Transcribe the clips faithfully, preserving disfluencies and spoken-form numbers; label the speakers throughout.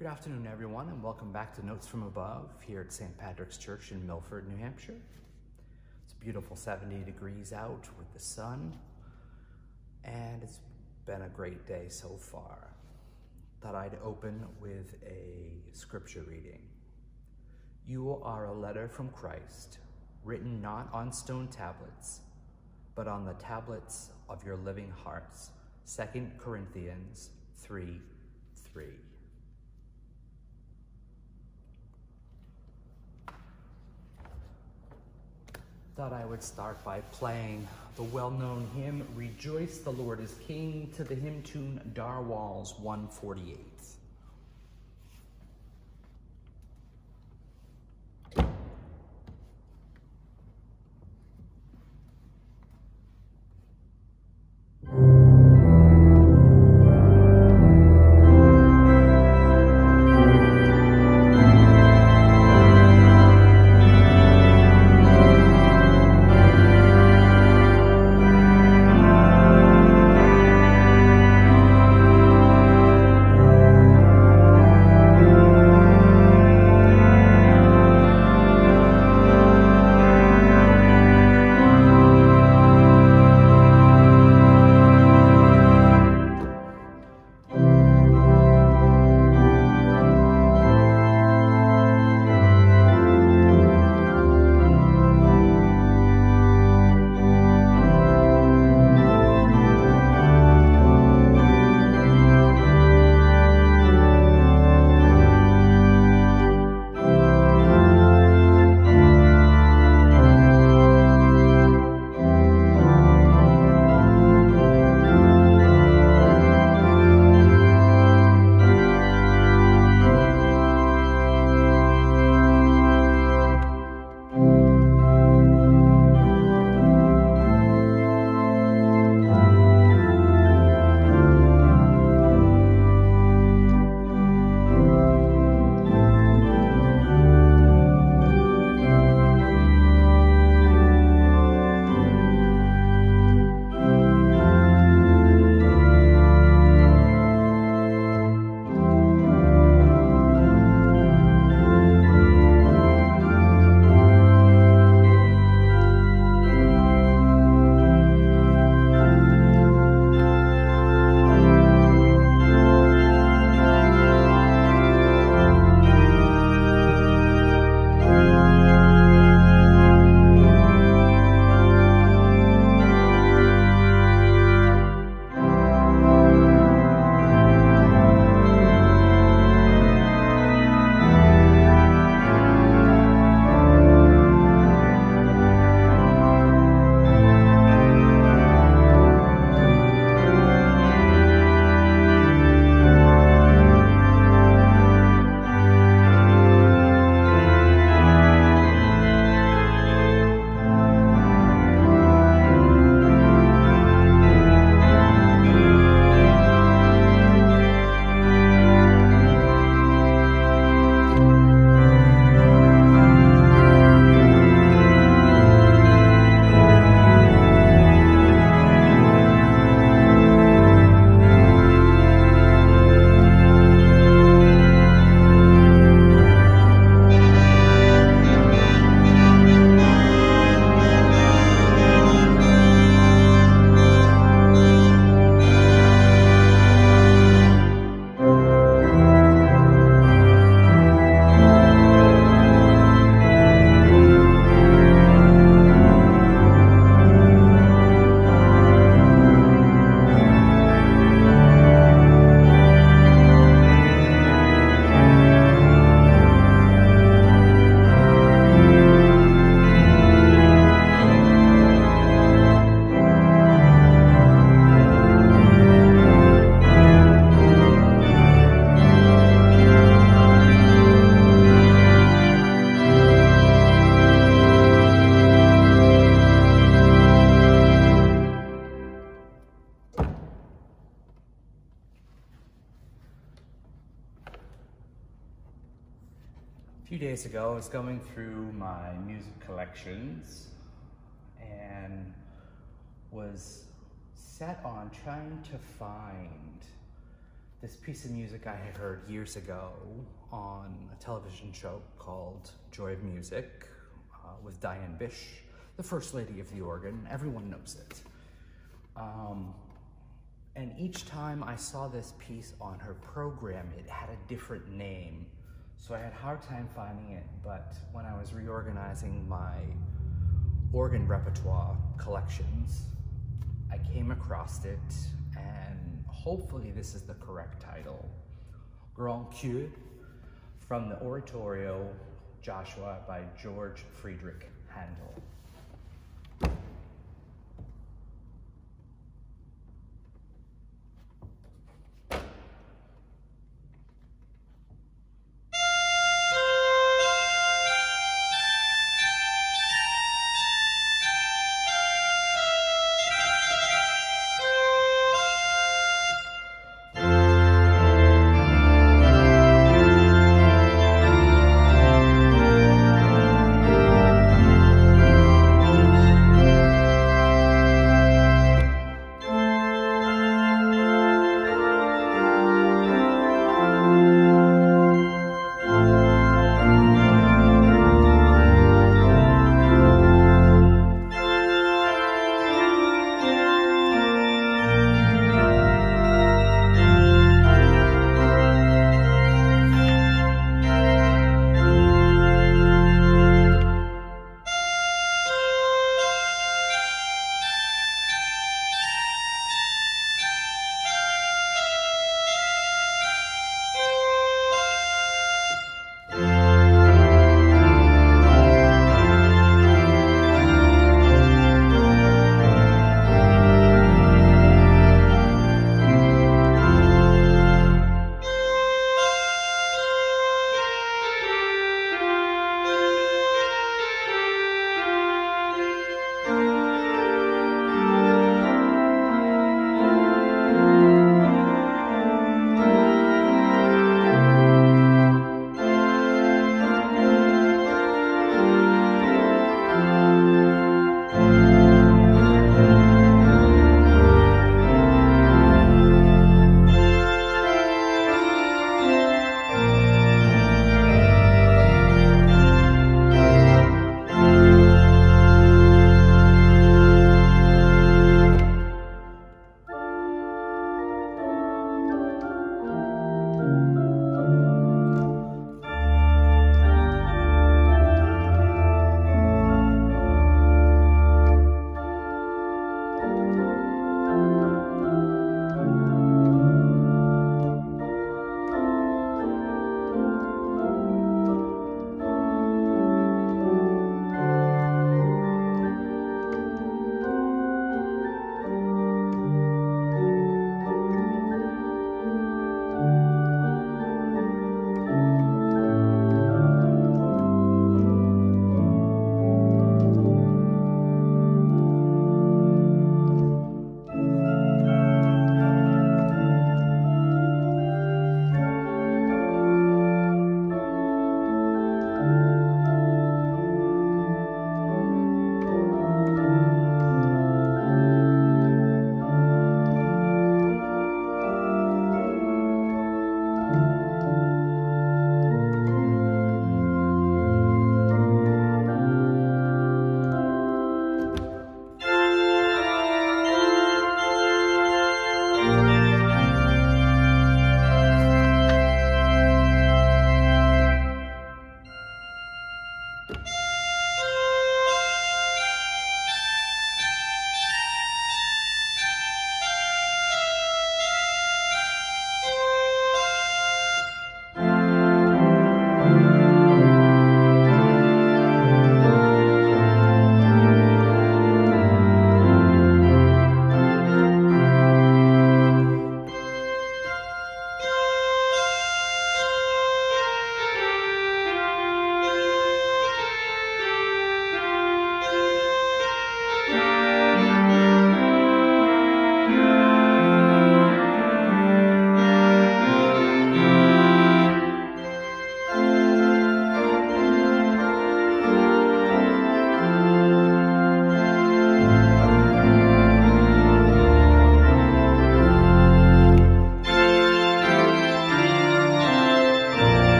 Speaker 1: Good afternoon, everyone, and welcome back to Notes from Above here at Saint Patrick's Church in Milford, New Hampshire. It's a beautiful seventy degrees out with the sun, and it's been a great day so far. Thought I'd open with a scripture reading. You are a letter from Christ, written not on stone tablets, but on the tablets of your living hearts. Second Corinthians three three. Thought I would start by playing the well-known hymn, Rejoice, the Lord is King, to the hymn tune Darwells one forty-eight. A few days ago, I was going through my music collections and was set on trying to find this piece of music I had heard years ago on a television show called Joy of Music uh, with Diane Bish, the First Lady of the Organ. Everyone knows it. Um, and each time I saw this piece on her program, it had a different name. So I had a hard time finding it, but when I was reorganizing my organ repertoire collections, I came across it, and hopefully this is the correct title. Grand Choeur from the Oratorio, Joshua by George Friedrich Handel.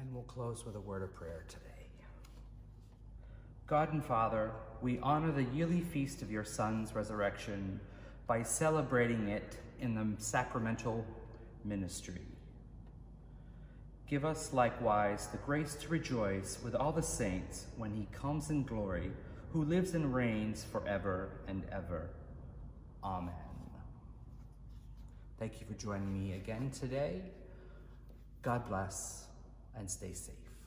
Speaker 1: And we'll close with a word of prayer today. God and Father, we honor the yearly feast of your Son's resurrection by celebrating it in the sacramental ministry. Give us likewise the grace to rejoice with all the saints when he comes in glory, who lives and reigns forever and ever. Amen. Thank you for joining me again today. God bless and stay safe.